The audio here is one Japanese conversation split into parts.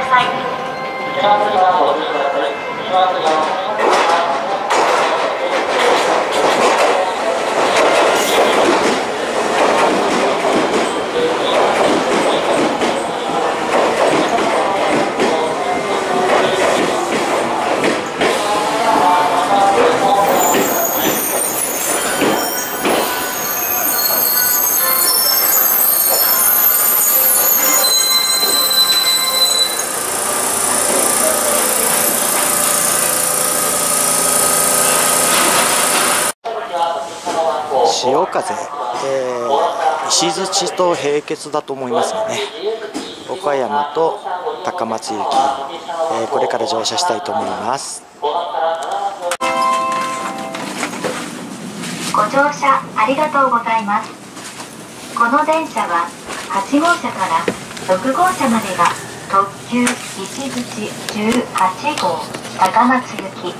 さい。 潮風、石鎚と並結だと思いますよね。岡山と高松行き、これから乗車したいと思います。 ご乗車ありがとうございます。この電車は8号車から6号車までが特急石鎚18号高松行き。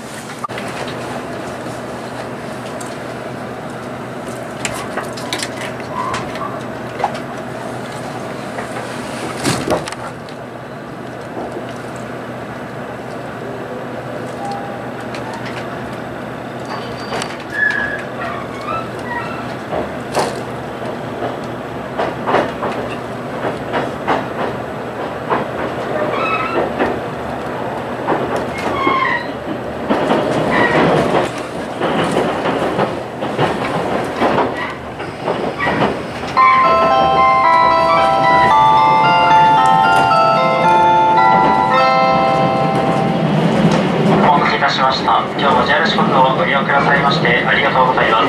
今日も JR 四国をご利用くださいましてありがとうございます。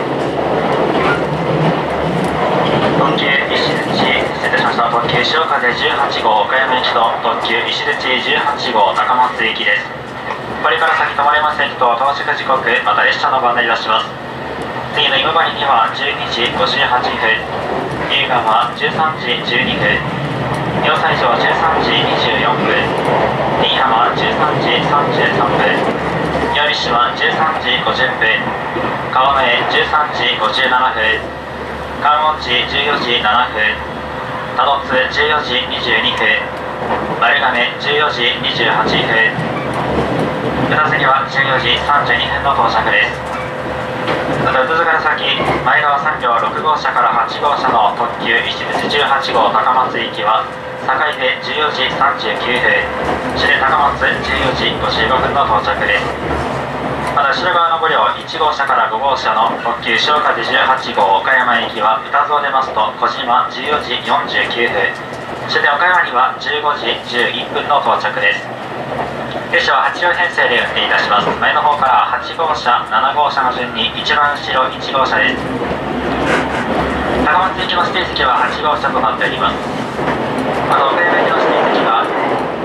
特急石鎚、失礼いたしました。特急潮風18号岡山行きと特急石鎚18号高松行きです。これから先止まれます駅と到着時刻、また列車のご案内いたします。次の今治には12時58分、由比は13時12分、両西条13時24分、新居浜13時33分、寄島13時50分、川越13時57分、観音寺14時7分、多度津14時22分、丸亀14時28分、宇多津には14時32分の到着です。また宇多津から先、前川3両6号車から8号車の特急石鎚18号高松行きは境で14時39分、市で高松14時55分の到着です。また後ろ側の5両1号車から5号車の特急潮風18号岡山行きは宇多津を出ますと小島14時49分、市で岡山には15時11分の到着です。列車は8両編成で運転いたします。前の方から8号車7号車の順に一番後ろ1号車です。高松行きの指定席は8号車となっております。また岡山行きの指定席は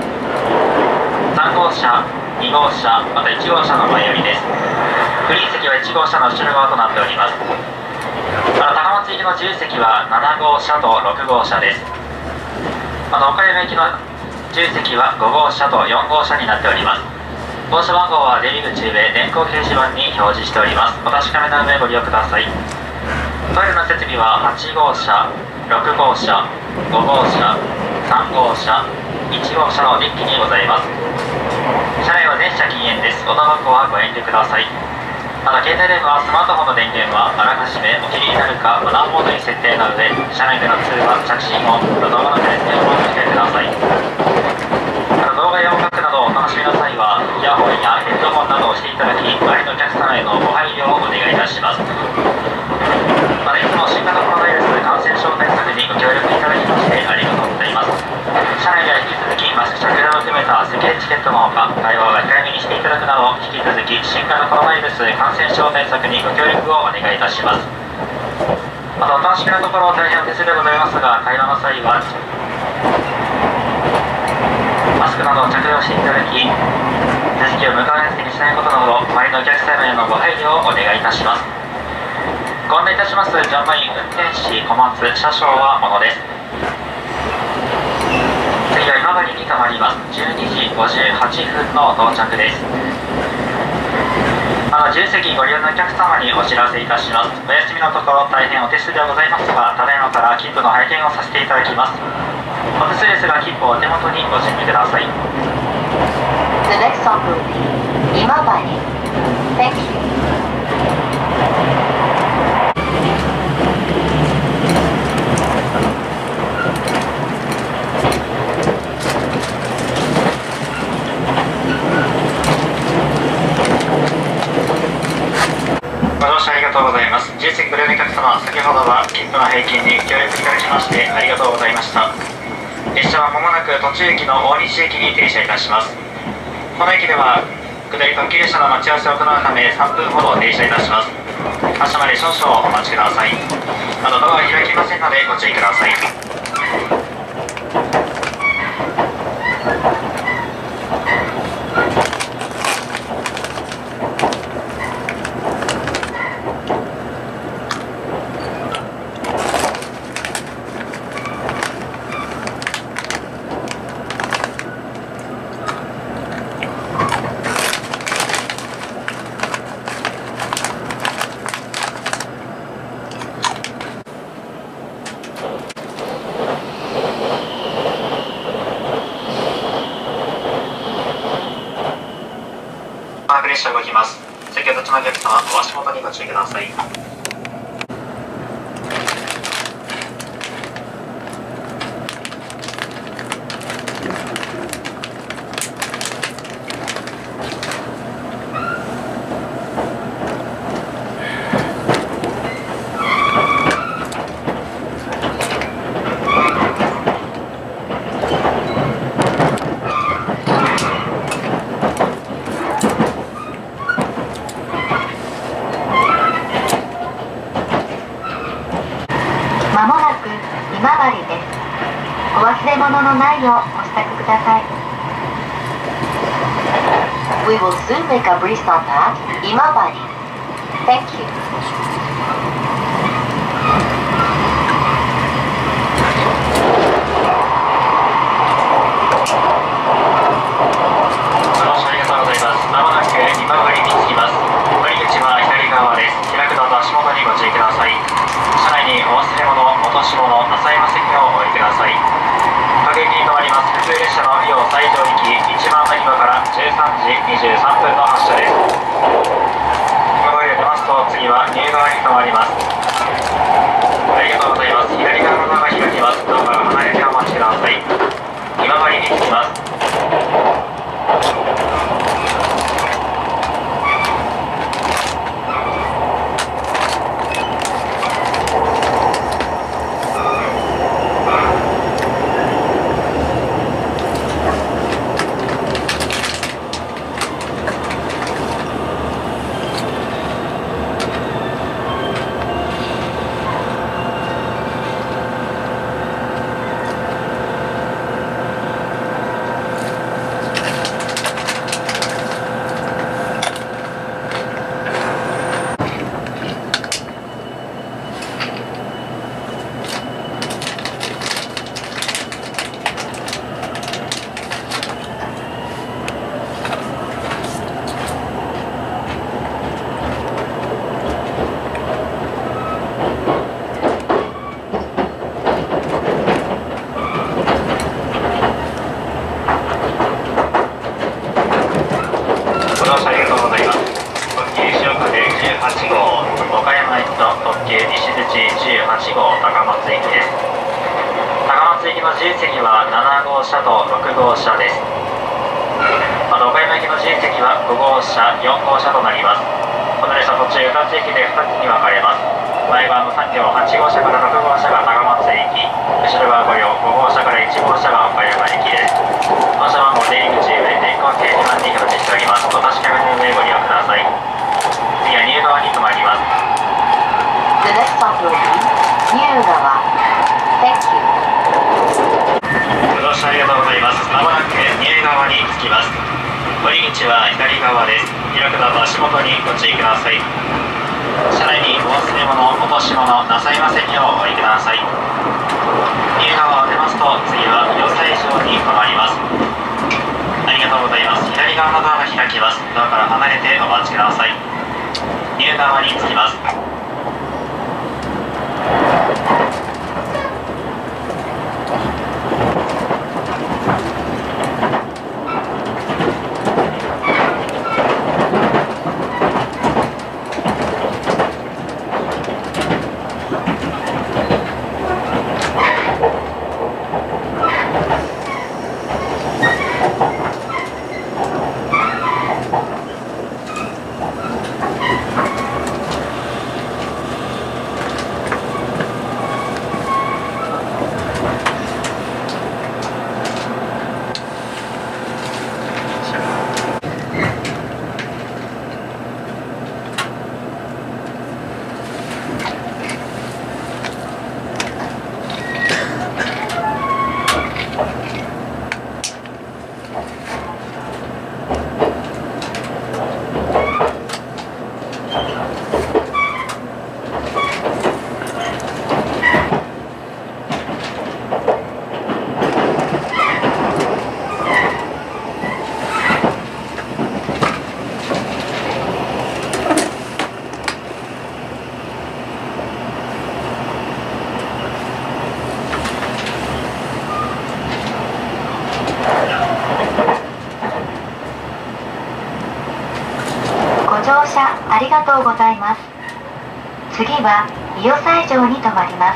3号車2号車また1号車の前寄りです。フリー席は1号車の後ろ側となっております。また高松行きの自由席は7号車と6号車です。また岡山行きの自由席は5号車と4号車になっております。号車番号は出入り口上電光掲示板に表示しております。お確かめの上ご利用ください。トイレの設備は8号車6号車5号車3号車1号車のデッキにございます。車内は全車禁煙です。おタバコはご遠慮ください。また携帯電話スマートフォンの電源はあらかじめお切りになるかマナーモードに設定の上、車内での通話着信音動画のテレビをお付けください。また動画や音楽などをお楽しみの際はイヤホンやヘッドホンなどをしていただき、周りのお客様へのご配慮をお願いいたします。またいつも新型コロナウイルス感染症対策にご協力いただきましてありがとうございます。車内では引き続きマスク着用を含めた席エチケットのほか、会話は控えめにしていただくなど、引き続き新型コロナウイルス感染症対策にご協力をお願いいたします。またお楽しみのところ大変お手数でございますが、会話の際はマスクなどを着用していただき、座席を向かわせにしないことなど、周りのお客様へのご配慮をお願いいたします。ご案内いたします乗務員運転士小松車掌は小野です。次は今治に停まります。12時58分の到着です。自由席ご利用のお客様にお知らせいたします。お休みのところ大変お手数ではございますが、ただいまから切符の拝見をさせていただきます。 お手数ですが切符をお手元にご準備ください。 The next stop will be 今治 Thank you. ご乗車ありがとうございます。自由席ご利用のお客様、先ほどは切符の平均に協力いただきましてありがとうございました。列車はまもなく途中駅の大西駅に停車いたします。この駅では下り特急列車の待ち合わせを行うため3分ほど停車いたします。発車まで少々お待ちください。まだドアは開きませんのでご注意ください。列車動きます。席を立ちのお客様、お足元にご注意ください。 まもなく今治です。お忘れ物のないようお支度ください。We will soon make a brief stop at 今治 Thank you. ご乗車ありがとうございます。まもなく今治に着きます。乗り口は左側です。開くドアと足元にご注意ください。車内にお忘れ物、落とし物、なさいませんようお降りください。各駅に停まります普通列車の要西条行き1番乗り場から13時23分の発車です。今治を出ますと次はニュー川に停まります。ありがとうございます。左側のドアが開きます。ドアから離れてお待ちください。今治に着きます。ご乗車ありがとうございます。特急潮風18号、岡山行きと特急西口18号高松行きです。高松行きの自由席は7号車と6号車です。また岡山行きの自由席は5号車、4号車となります。この列車途中2つ駅で2つに分かれます。前側の3両8号車から6号車が高松行き、後ろ側5両5号車から1号車が岡山行きです。本車番号出入り口上電光掲示板に表示しております。お確かめの上ご利用ください。次はニュー川に停まります。 The next stop will be ニュー川 Thank you. ご乗車ありがとうございます。まもなくニュー川に着きます。降り口は左側です。開くドアと足元にご注意ください。車内にお忘れ物、落とし物、なさいませんようお降りください。ニュー川を出ますと次は与西条に停まります。ありがとうございます。左側のドアが開きます。ドアから離れてお待ちください。ニュー川に着きます。 乗車ありがとうございます。次は伊予西条に停まります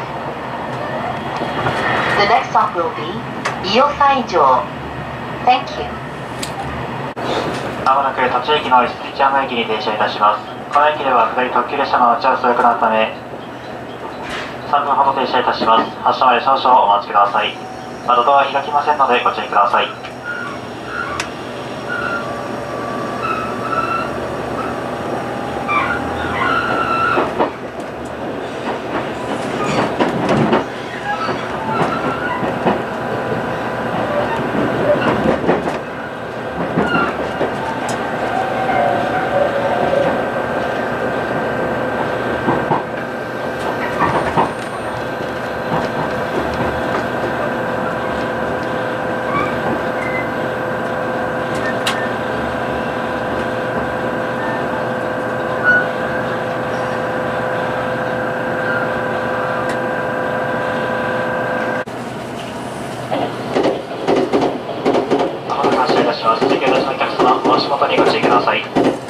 。The next stop will be 伊予西条。Thank you。 まもなく途中駅の石鎚山駅に停車いたします。この駅では下り特急列車の打ち合わせを行うため3分ほど停車いたします。発車まで少々お待ちください。まだドアは開きませんのでご注意ください。次お出しのお客様、お足元にご注意ください。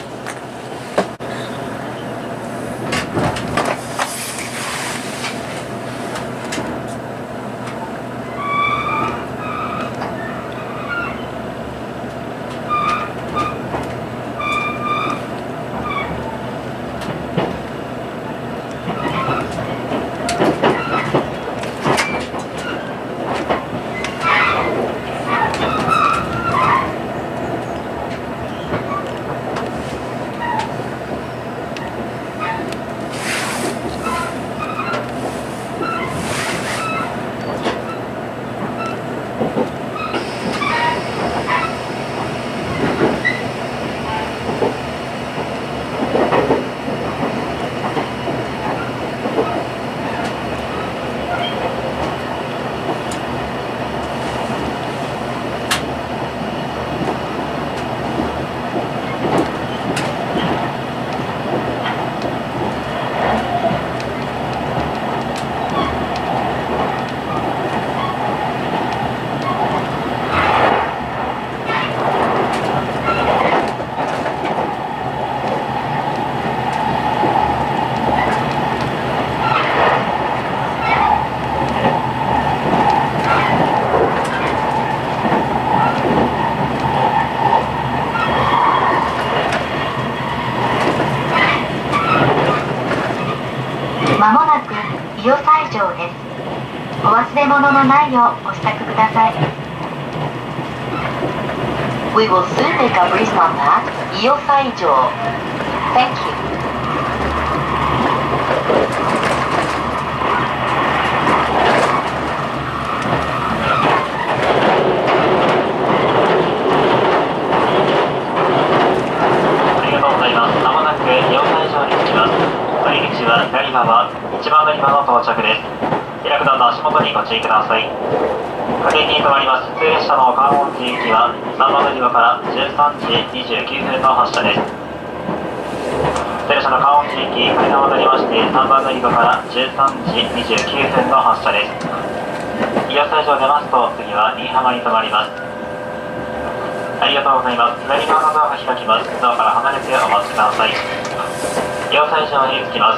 まもなく伊予西条です。お忘れ物のないようご支度ください。We will soon make a brief stop at 伊予西条。Thank you。 左側、1番乗り場の到着です。開くドアの足元にご注意ください。各駅に停まります普通列車の関門寺行きは3番乗り場から13時29分の発車です。普通列車の関門寺行き階段を渡りまして3番乗り場から13時29分の発車です。伊予西条を出ますと次は新居浜に停まります。ありがとうございます。左側のドアが開きます。ドアから離れてお待ちください。伊予西条に着きます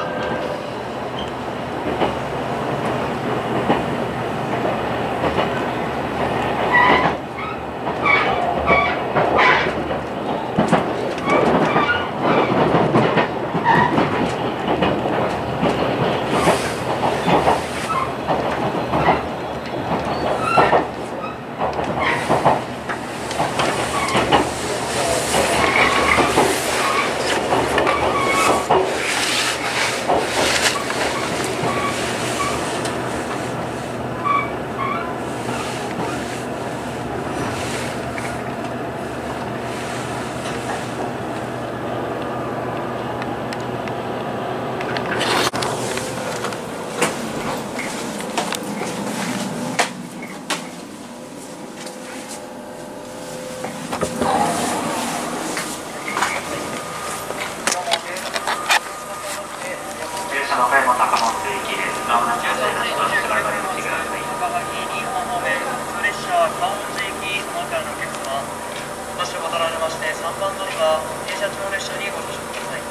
。3番乗り場、停車中の列車にご乗車ください。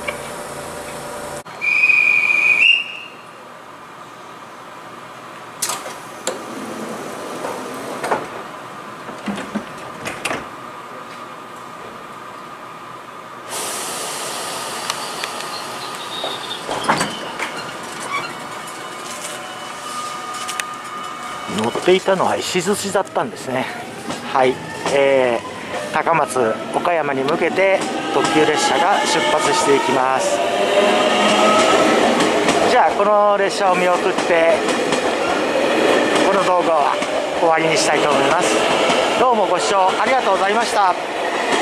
乗っていたのは石鎚だったんですね。はい、高松岡山に向けて特急列車が出発していきます。じゃあこの列車を見送ってこの動画は終わりにしたいと思います。どうもご視聴ありがとうございました。